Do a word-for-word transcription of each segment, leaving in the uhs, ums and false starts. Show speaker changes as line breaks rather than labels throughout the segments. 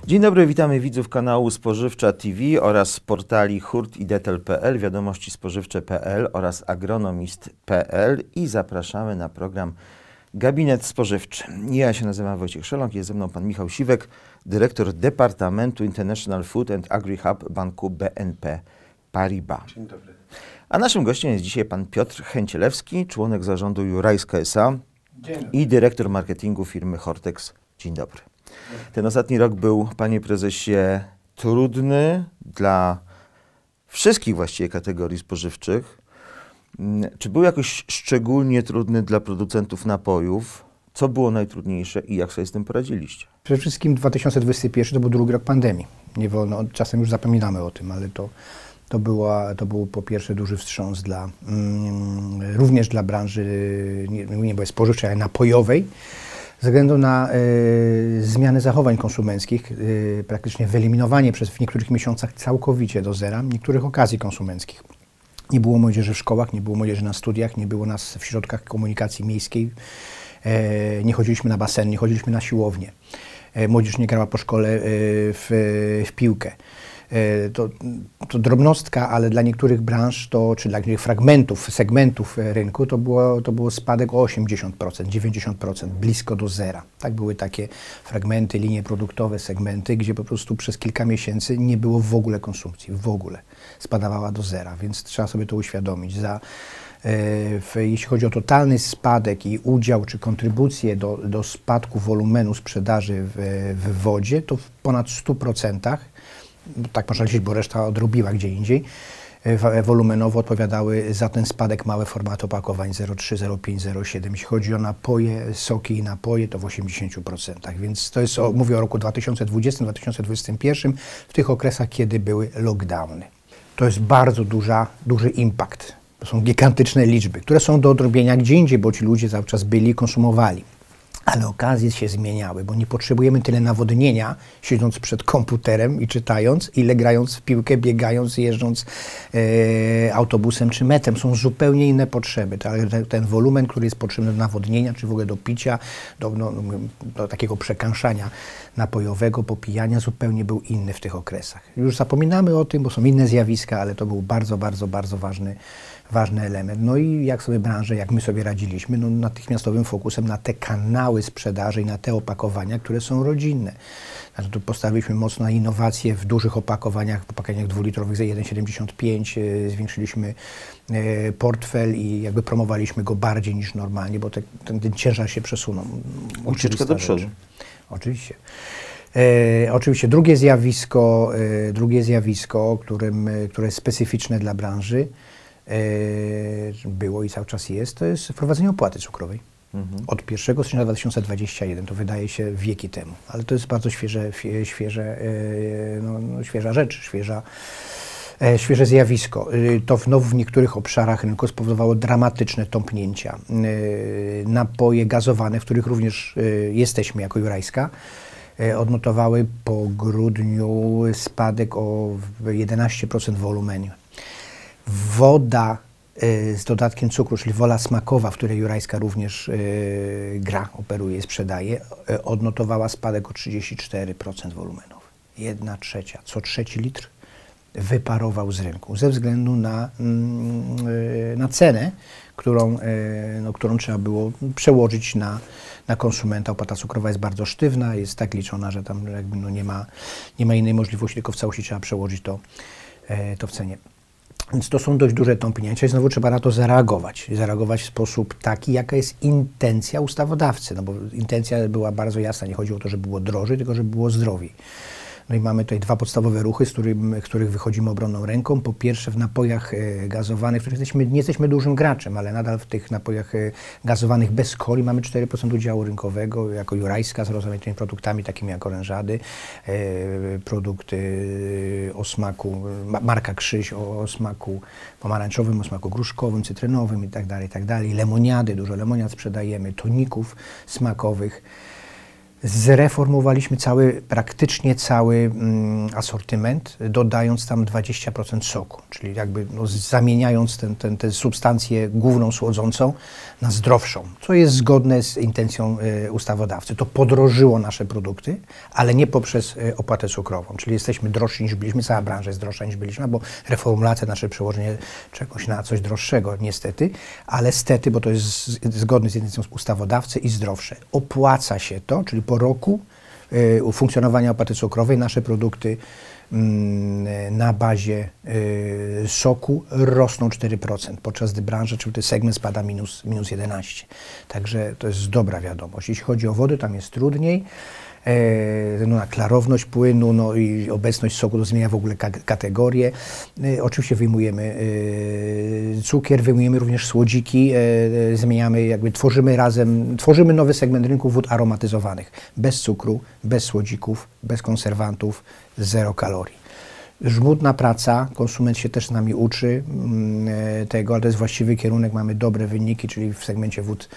Dzień dobry, witamy widzów kanału Spożywcza T V oraz portali hurt i detal kropka p l, wiadomości spożywcze kropka p l oraz agronomist kropka p l i zapraszamy na program Gabinet Spożywczy. Ja się nazywam Wojciech Szelong, jest ze mną pan Michał Siwek, dyrektor Departamentu International Food and Agri-Hub Banku B N P Paribas.
Dzień dobry.
A naszym gościem jest dzisiaj pan Piotr Chęcielewski, członek zarządu Jurajska S A i dyrektor marketingu firmy Hortex. Dzień dobry. Ten ostatni rok był, panie prezesie, trudny dla wszystkich właściwie kategorii spożywczych. Czy był jakoś szczególnie trudny dla producentów napojów? Co było najtrudniejsze i jak sobie z tym poradziliście?
Przede wszystkim dwa tysiące dwudziesty pierwszy to był drugi rok pandemii. Nie wolno, czasem już zapominamy o tym, ale to, to, była, to był po pierwsze duży wstrząs dla, mm, również dla branży, nie, nie było spożywczej, ale napojowej. Ze względu na y, zmiany zachowań konsumenckich, y, praktycznie wyeliminowanie przez w niektórych miesiącach całkowicie do zera niektórych okazji konsumenckich. Nie było młodzieży w szkołach, nie było młodzieży na studiach, nie było nas w środkach komunikacji miejskiej, e, nie chodziliśmy na basen, nie chodziliśmy na siłownię. E, młodzież nie grała po szkole e, w, w piłkę. E, to, to drobnostka, ale dla niektórych branż, to, czy dla niektórych fragmentów, segmentów rynku, to było, to było spadek o osiemdziesiąt procent, dziewięćdziesiąt procent, blisko do zera. Tak były takie fragmenty, linie produktowe, segmenty, gdzie po prostu przez kilka miesięcy nie było w ogóle konsumpcji, w ogóle. Spadawała do zera, więc trzeba sobie to uświadomić. Za, e, w, jeśli chodzi o totalny spadek i udział czy kontrybucję do, do spadku wolumenu sprzedaży w, w wodzie, to w ponad stu procentach, tak można liczyć, bo reszta odrobiła gdzie indziej, e, wolumenowo odpowiadały za ten spadek małe formaty opakowań zero przecinek trzy, zero przecinek pięć, zero przecinek siedem. Jeśli chodzi o napoje, soki i napoje, to w osiemdziesięciu procentach. Więc to jest, o, mówię o roku dwa tysiące dwudziestym, dwa tysiące dwudziestym pierwszym, w tych okresach, kiedy były lockdowny. To jest bardzo duża, duży impact. To są gigantyczne liczby, które są do odrobienia gdzie indziej, bo ci ludzie cały czas byli i konsumowali. Ale okazje się zmieniały, bo nie potrzebujemy tyle nawodnienia, siedząc przed komputerem i czytając, ile grając w piłkę, biegając, jeżdżąc e, autobusem czy metrem. Są zupełnie inne potrzeby. Ten, ten wolumen, który jest potrzebny do nawodnienia, czy w ogóle do picia, do, no, do takiego przekąszania napojowego, popijania, zupełnie był inny w tych okresach. Już zapominamy o tym, bo są inne zjawiska, ale to był bardzo, bardzo, bardzo ważny ważny element. No i jak sobie branże, jak my sobie radziliśmy, no natychmiastowym fokusem na te kanały sprzedaży i na te opakowania, które są rodzinne. Znaczy, tu postawiliśmy mocno na innowacje w dużych opakowaniach, w opakowaniach dwulitrowych za jeden przecinek siedemdziesiąt pięć, e, zwiększyliśmy e, portfel i jakby promowaliśmy go bardziej niż normalnie, bo te, ten, ten ciężar się przesunął.
Ucieczka do przodu.
Rzecz. Oczywiście. E, oczywiście drugie zjawisko, e, drugie zjawisko, którym, e, które jest specyficzne dla branży, było i cały czas jest, to jest wprowadzenie opłaty cukrowej. Mhm. Od pierwszego stycznia dwa tysiące dwudziestego pierwszego, to wydaje się wieki temu, ale to jest bardzo świeże, świeże, no, no, świeża rzecz, świeża, świeże zjawisko. To w, no, w niektórych obszarach rynku spowodowało dramatyczne tąpnięcia. Napoje gazowane, w których również jesteśmy jako Jurajska, odnotowały po grudniu spadek o jedenaście procent wolumenu. Woda y, z dodatkiem cukru, czyli wola smakowa, w której Jurajska również y, gra, operuje, sprzedaje, y, odnotowała spadek o trzydzieści cztery procent wolumenów. Jedna trzecia, co trzeci litr wyparował z rynku ze względu na, y, na cenę, którą, y, no, którą trzeba było przełożyć na, na konsumenta. Opłata cukrowa jest bardzo sztywna, jest tak liczona, że tam jakby, no, nie ma, nie ma innej możliwości, tylko w całości trzeba przełożyć to, y, to w cenie. Więc to są dość duże tąpnięcia i znowu trzeba na to zareagować. Zareagować w sposób taki, jaka jest intencja ustawodawcy. No bo intencja była bardzo jasna, nie chodzi o to, żeby było drożej, tylko żeby było zdrowiej. No i mamy tutaj dwa podstawowe ruchy, z którym, których wychodzimy obronną ręką. Po pierwsze w napojach e, gazowanych, w których jesteśmy, nie jesteśmy dużym graczem, ale nadal w tych napojach e, gazowanych bez coli mamy cztery procent udziału rynkowego, jako Jurajska z rozmaitými produktami takimi jak orężady, e, produkty o smaku, ma, marka Krzyś o, o smaku pomarańczowym, o smaku gruszkowym, cytrynowym itd., itd. Lemoniady, dużo lemoniad sprzedajemy, toników smakowych. Zreformowaliśmy cały, praktycznie cały mm, asortyment, dodając tam dwadzieścia procent soku, czyli jakby no, zamieniając tę ten, ten substancję główną słodzącą na zdrowszą, co jest zgodne z intencją y, ustawodawcy. To podrożyło nasze produkty, ale nie poprzez y, opłatę cukrową, czyli jesteśmy drożsi niż byliśmy, cała branża jest droższa niż byliśmy, bo reformulacja, nasze przełożenie czegoś na coś droższego niestety, ale stety, bo to jest z, zgodne z intencją ustawodawcy i zdrowsze. Opłaca się to, czyli po roku y, funkcjonowania opłaty cukrowej nasze produkty y, na bazie y, soku rosną cztery procent, podczas gdy branża, czyli ten segment spada minus, minus jedenaście procent. Także to jest dobra wiadomość. Jeśli chodzi o wodę, tam jest trudniej. E, no, na klarowność płynu, no i obecność soku to zmienia w ogóle ka kategorię. E, oczywiście wyjmujemy e, cukier, wyjmujemy również słodziki, e, zmieniamy, jakby tworzymy razem, tworzymy nowy segment rynku wód aromatyzowanych. Bez cukru, bez słodzików, bez konserwantów, zero kalorii. Żmudna praca, konsument się też z nami uczy e, tego, ale to jest właściwy kierunek, mamy dobre wyniki, czyli w segmencie wód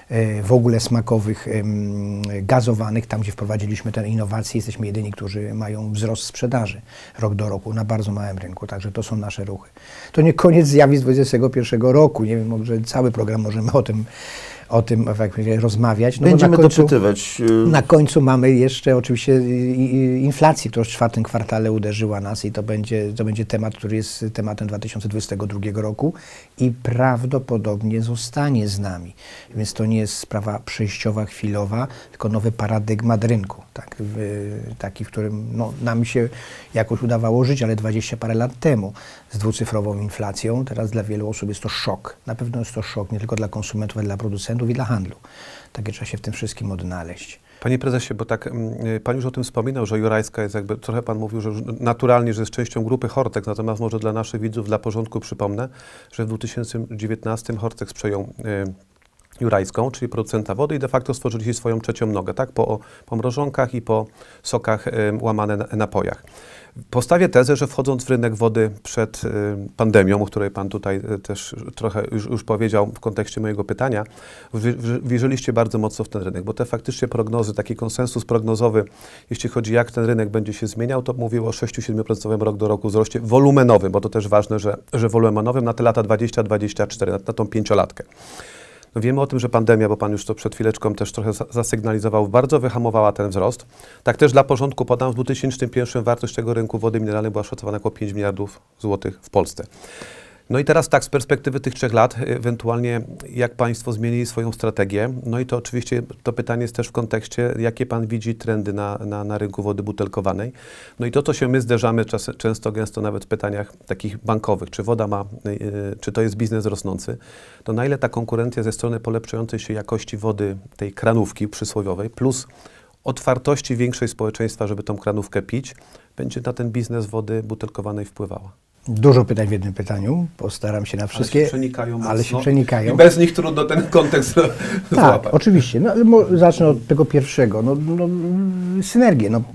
w ogóle smakowych, gazowanych, tam gdzie wprowadziliśmy te innowacje, jesteśmy jedyni, którzy mają wzrost sprzedaży rok do roku na bardzo małym rynku, także to są nasze ruchy. To nie koniec zjawisk dwudziestego pierwszego roku, nie wiem, może cały program możemy o tym o tym rozmawiać. No
Będziemy
na końcu,
dopytywać.
Na końcu mamy jeszcze oczywiście inflację, która w czwartym kwartale uderzyła nas i to będzie, to będzie temat, który jest tematem dwa tysiące dwudziestego drugiego roku i prawdopodobnie zostanie z nami. Więc to nie jest sprawa przejściowa, chwilowa, tylko nowy paradygmat rynku. Tak, taki, w którym no, nam się jakoś udawało żyć, ale dwadzieścia parę lat temu z dwucyfrową inflacją. Teraz dla wielu osób jest to szok. Na pewno jest to szok nie tylko dla konsumentów, ale dla producentów i dla handlu. Takie trzeba się w tym wszystkim odnaleźć.
Panie prezesie, bo tak pan już o tym wspominał, że Jurajska jest jakby, trochę pan mówił, że naturalnie, że jest częścią grupy Hortex, natomiast może dla naszych widzów, dla porządku przypomnę, że w dwa tysiące dziewiętnastym Hortex przejął y, Jurajską, czyli producenta wody i de facto stworzyli się swoją trzecią nogę, tak? Po, po mrożonkach i po sokach y, łamane na, napojach. Postawię tezę, że wchodząc w rynek wody przed y, pandemią, o której pan tutaj y, też trochę już, już powiedział w kontekście mojego pytania, wierzyliście bardzo mocno w ten rynek, bo te faktycznie prognozy, taki konsensus prognozowy, jeśli chodzi jak ten rynek będzie się zmieniał, to mówiło o sześć do siedmiu procent rok do roku wzroście wolumenowym, bo to też ważne, że, że wolumenowym na te lata dwadzieścia dwadzieścia cztery, na, na tą pięciolatkę. No wiemy o tym, że pandemia, bo pan już to przed chwileczką też trochę zasygnalizował, bardzo wyhamowała ten wzrost. Tak też dla porządku podam, w dwa tysiące pierwszym wartość tego rynku wody mineralnej była szacowana około pięć miliardów złotych w Polsce. No i teraz tak, z perspektywy tych trzech lat, ewentualnie jak państwo zmienili swoją strategię, no i to oczywiście to pytanie jest też w kontekście, jakie pan widzi trendy na, na, na rynku wody butelkowanej. No i to, co się my zderzamy czas, często, gęsto nawet w pytaniach takich bankowych, czy woda ma, yy, czy to jest biznes rosnący, to na ile ta konkurencja ze strony polepszającej się jakości wody, tej kranówki przysłowiowej, plus otwartości większej społeczeństwa, żeby tą kranówkę pić, będzie na ten biznes wody butelkowanej wpływała.
Dużo pytań w jednym pytaniu, postaram się na wszystkie,
ale się przenikają,
ale
mocno.
się przenikają.
I bez nich trudno ten kontekst
tak,
złapać.
oczywiście. No, zacznę od tego pierwszego. No, no, synergię. No,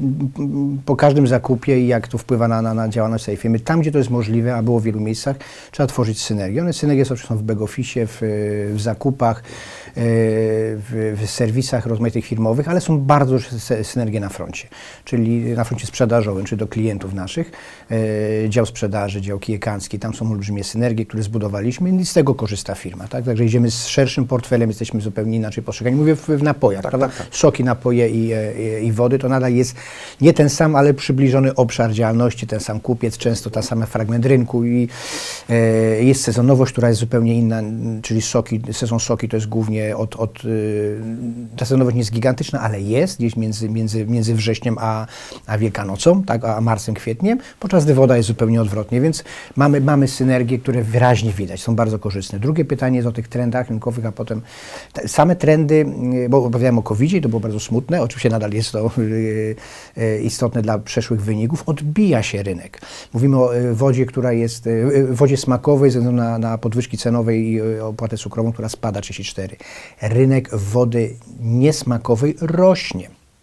po każdym zakupie i jak to wpływa na, na, na działalność tej firmy. Tam, gdzie to jest możliwe, a było w wielu miejscach, trzeba tworzyć synergię. One synergie są w back office, w, w zakupach, w, w serwisach rozmaitych firmowych, ale są bardzo duże synergie na froncie, czyli na froncie sprzedażowym, czy do klientów naszych, dział sprzedaży, dział kijekancki, tam są olbrzymie synergie, które zbudowaliśmy i z tego korzysta firma. Tak? Także idziemy z szerszym portfelem, jesteśmy zupełnie inaczej postrzegani. Mówię w, w napojach, tak, prawda? Tak, tak. Soki, napoje i, i, i wody, to nadal jest nie ten sam, ale przybliżony obszar działalności, ten sam kupiec, często ten sam fragment rynku i e, jest sezonowość, która jest zupełnie inna, czyli soki, sezon soki to jest głównie od, od y, ta sezonowość nie jest gigantyczna, ale jest gdzieś między, między, między wrześniem a, a Wielkanocą, tak, a marcem, kwietniem, podczas gdy woda jest zupełnie odwrotnie, więc mamy, mamy synergie, które wyraźnie widać, są bardzo korzystne. Drugie pytanie jest o tych trendach rynkowych, a potem te, same trendy, bo opowiadałem o kowidzie i to było bardzo smutne, oczywiście nadal jest to y, y, istotne dla przeszłych wyników, odbija się rynek. Mówimy o y, wodzie, która jest, y, wodzie smakowej ze względu na, na podwyżki cenowej i y, opłatę cukrową, która spada trzydzieści cztery. Rynek wody niesmakowej rośnie.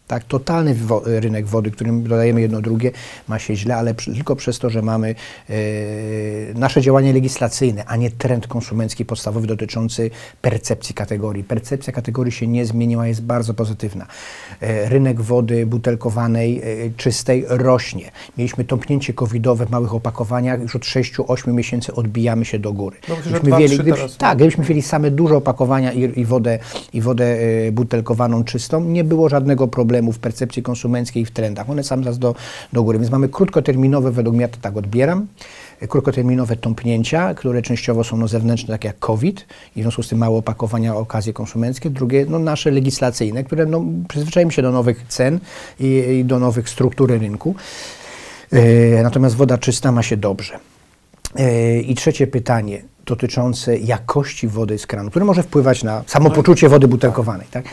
Tak, totalny wo rynek wody, którym dodajemy jedno drugie, ma się źle, ale przy, tylko przez to, że mamy e, nasze działanie legislacyjne, a nie trend konsumencki podstawowy dotyczący percepcji kategorii. Percepcja kategorii się nie zmieniła, jest bardzo pozytywna. E, rynek wody butelkowanej, e, czystej rośnie. Mieliśmy tąpnięcie covidowe w małych opakowaniach, już od sześciu ośmiu miesięcy odbijamy się do góry.
No,
gdybyśmy
dwa,
mieli, gdyby,
teraz,
tak, gdybyśmy mieli same duże opakowania i, i, wodę, i wodę e, butelkowaną czystą, nie było żadnego problemu w percepcji konsumenckiej i w trendach. One sam raz do, do góry. Więc mamy krótkoterminowe, według mnie ja to tak odbieram, krótkoterminowe tąpnięcia, które częściowo są no, zewnętrzne, tak jak COVID i w związku z tym małe opakowania, okazje konsumenckie. Drugie, no, nasze legislacyjne, które no, przyzwyczajimy się do nowych cen i, i do nowych struktury rynku. E, natomiast woda czysta ma się dobrze. E, I trzecie pytanie dotyczące jakości wody z kranu, które może wpływać na samopoczucie wody butelkowanej. Tak?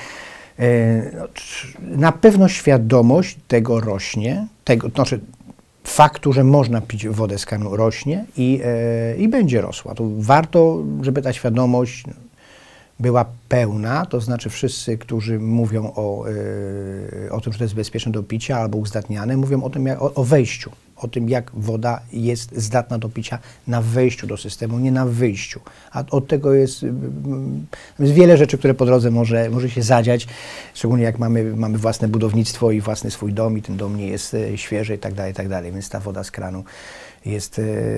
Na pewno świadomość tego rośnie, tego, znaczy faktu, że można pić wodę z kranu rośnie i, e, i będzie rosła. To warto, żeby ta świadomość była pełna, to znaczy wszyscy, którzy mówią o, e, o tym, że to jest bezpieczne do picia albo uzdatniane, mówią o tym, jak, o, o wejściu, o tym, jak woda jest zdatna do picia na wejściu do systemu, nie na wyjściu. A od tego jest, jest wiele rzeczy, które po drodze może, może się zadziać, szczególnie jak mamy, mamy własne budownictwo i własny swój dom i ten dom nie jest świeży i tak dalej, i tak dalej. Więc ta woda z kranu jest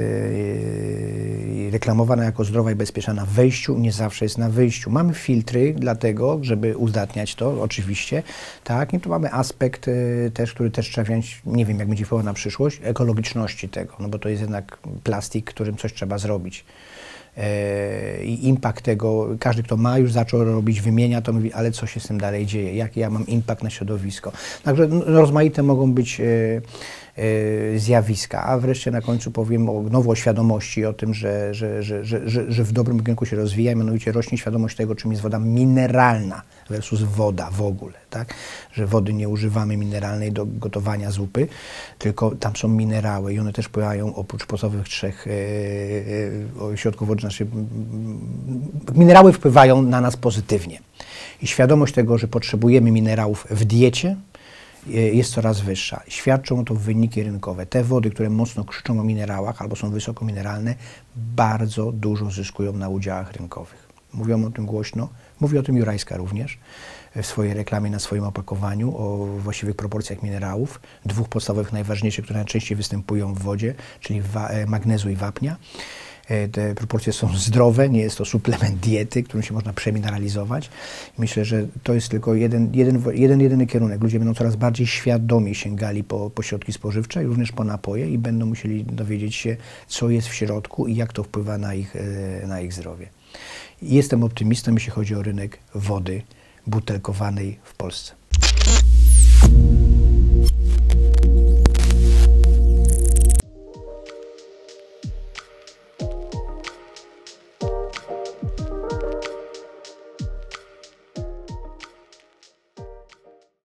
yy, reklamowana jako zdrowa i bezpieczna na wejściu, nie zawsze jest na wyjściu. Mamy filtry dlatego, żeby uzdatniać to, oczywiście, tak, i tu mamy aspekt yy, też, który też trzeba wziąć, nie wiem, jak będzie wpływał na przyszłość, ekologiczności tego, no bo to jest jednak plastik, którym coś trzeba zrobić. I impact tego, każdy, kto ma, już zaczął robić, wymienia, to mówi, ale co się z tym dalej dzieje, jaki ja mam impact na środowisko. Także no, rozmaite mogą być e, e, zjawiska, a wreszcie na końcu powiem o, znowu o świadomości, o tym, że, że, że, że, że, że w dobrym kierunku się rozwija, mianowicie rośnie świadomość tego, czym jest woda mineralna versus woda w ogóle, tak? Że wody nie używamy mineralnej do gotowania zupy, tylko tam są minerały i one też wpływają oprócz podstawowych trzech e, e, środków wodnych. Znaczy, minerały wpływają na nas pozytywnie i świadomość tego, że potrzebujemy minerałów w diecie, jest coraz wyższa. Świadczą to wyniki rynkowe. Te wody, które mocno krzyczą o minerałach albo są wysoko mineralne, bardzo dużo zyskują na udziałach rynkowych. Mówią o tym głośno, mówi o tym Jurajska również w swojej reklamie, na swoim opakowaniu o właściwych proporcjach minerałów, dwóch podstawowych najważniejszych, które najczęściej występują w wodzie, czyli magnezu i wapnia. Te proporcje są zdrowe, nie jest to suplement diety, którym się można przemineralizować. Myślę, że to jest tylko jeden, jeden, jeden jedyny kierunek. Ludzie będą coraz bardziej świadomie sięgali po, po środki spożywcze, również po napoje i będą musieli dowiedzieć się, co jest w środku i jak to wpływa na ich, na ich zdrowie. Jestem optymistą, jeśli chodzi o rynek wody butelkowanej w Polsce.